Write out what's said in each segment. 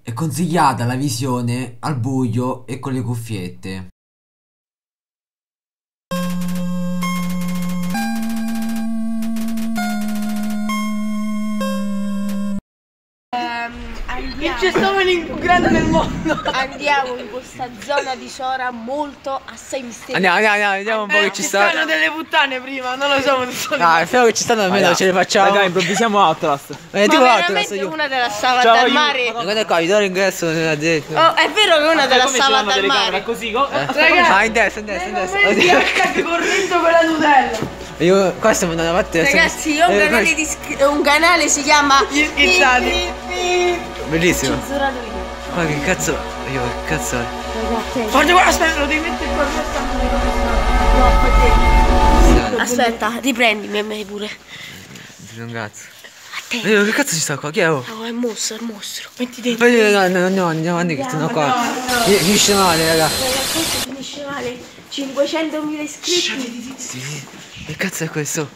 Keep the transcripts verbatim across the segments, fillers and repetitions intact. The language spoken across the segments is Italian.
È consigliata la visione al buio e con le cuffiette. Il cestone più grande del mondo. Andiamo in questa zona di Sora molto assai misteriosa. Andiamo, andiamo, andiamo, vediamo un po' che ci Ci sta. stanno delle puttane prima, non lo so. Non so Ah, spero che ci stanno almeno, ce le facciamo. Raga, improvvisiamo Outlast. Ma è Ma tipo Outlast, veramente io. una della stava Ciao, dal io- mare. Ma guarda qua, vi do l'ingresso, non l'ha detto. Oh, è vero che una della Come ce stava l'hanno dal telecamera mare. così? co- Ah, in destra, in destra, in destra. Hashtag corretto per la Nutella. Io, qua stiamo andando avanti. Ragazzi, io ho un Eh, canale di iscri- un canale si chiama Gli schizzati. Bellissimo. Censurato io. Ma che cazzo. Io che cazzo è? Ragazzi, Forse guarda, aspetta, lo devi mettere qua. no, fate- aspetta, riprendimi a me pure. Un cazzo. A te. Io che cazzo ci sta qua? Chi è? Oh? Oh, è il mostro, è il mostro. Metti dentro. Ma io- no, no, no, andiamo avanti che stanno qua. Fi- Finisce male, raga. Ragazzi, questo finisce male. cinquecentomila iscritti. Sì, sì. Che cazzo è questo?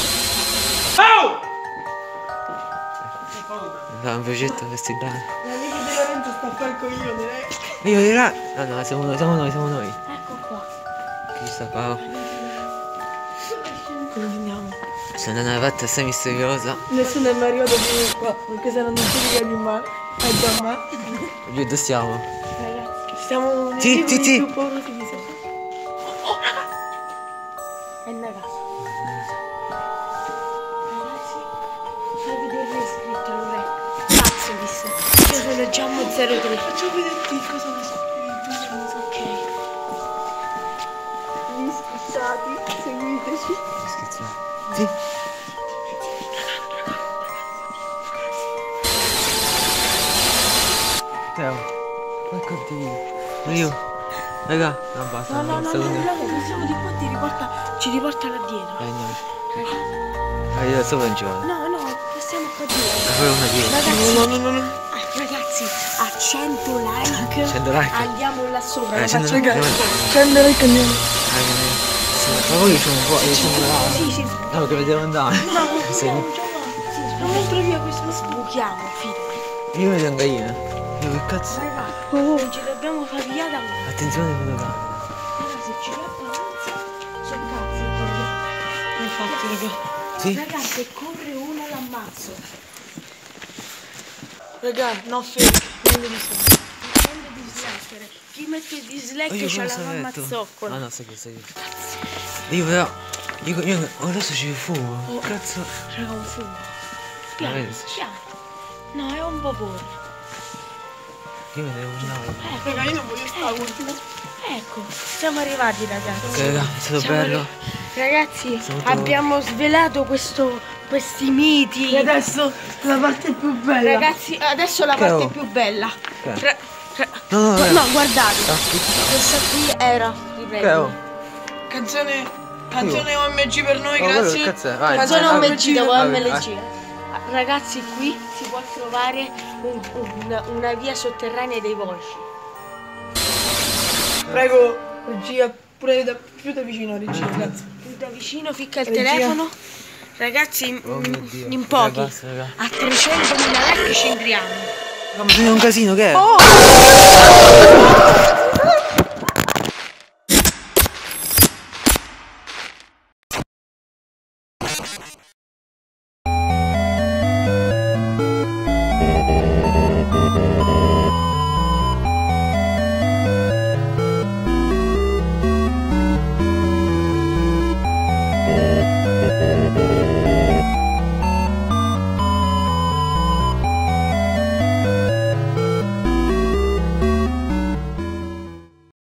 No, un progetto festivale. L'amico di Lorenzo sta a fare il coglione, eh. Io di là. No, no, siamo noi, siamo noi, siamo noi. Ecco qua. Chi sta qua? Come andiamo? Stiamo andando alla parte assai misteriosa. Nessuno è mai arrivato fino qua, perché se non ci riga di mare. È già male. Oggi dove stiamo? Ragazzi, Siamo nei Sì, libri sì, sì. più paurosi di sé. è una casa. Ragazzi, fai vedere l'iscritto, non è. Cazzo, disse. Io sono Giammo zero tre. Faccio vederti cosa mi scritto. Ok. Gli schizzati, seguiteci. Sì. Teo, porca io. Raga, no basta, No, no, no, secondo no, me. no, passiamo di qua, ti riporta, ci riporta là dietro. Dai, andiamo. Ah, io sopra non ci vado. No, no, passiamo qua dietro. Ma poi una dietro. Ragazzi, No, no, no, no. ah, ragazzi, a cento like, cento like. andiamo là sopra. Eh, lo cento facciamo- like. Scende like andiamo. Ma poi c'è un po', io sono là. Sì, sì. No, che devo andare. No, non Sì. possiamo già là. Sì, non entro via questo, sbuchiamo, fidati. Io vedo un gallina. Io che cazzo? Raga, non ci dobbiamo fare via da là. Attenzione quello là. Raga, se ci va davanti, c'è cazzo. quello. Infatti, raga. Sì? Raga, se corre uno l'ammazzo. Raga, no fake, non devi stare. Prende dislike. Chi mette il dislike c'ha la mamma zoccola. Ah no, sai che sai che. Io però. Io, io adesso ci fumo. Oh. Cazzo. Raga, un fumo. Ma Piano, vedi se ci- piano. No, è un vapore. Io me ne devo andare. Ecco, Raga, io non voglio stare ultimo. ecco, siamo arrivati ragazzi. Ok, raga, è stato Siamo bello. arri- Ragazzi, Siamo tu- abbiamo svelato questo, questi miti. E adesso la parte più bella. Ragazzi, adesso la Che parte ho? più bella. Che? Ra- ra- No, no, no. no, guardate. Ah, Questa qui era. che Riprendi. ho? Canzone, canzone O M G per noi, Oh, quello grazie. che cazzo è? Vai, Canzone vai, vai. O M G devo vai, M L vai. G. Ragazzi, qui si può trovare un- un- una via sotterranea dei volsci. Prego, regia, pure da, più da vicino, regia, grazie. Più da vicino ficca il Regia. telefono. Ragazzi, Oh mio in, Dio. in pochi. Dai, basta, raga. A trecentomila like ci entriamo. Ma è un casino che è? Oh! Thank you.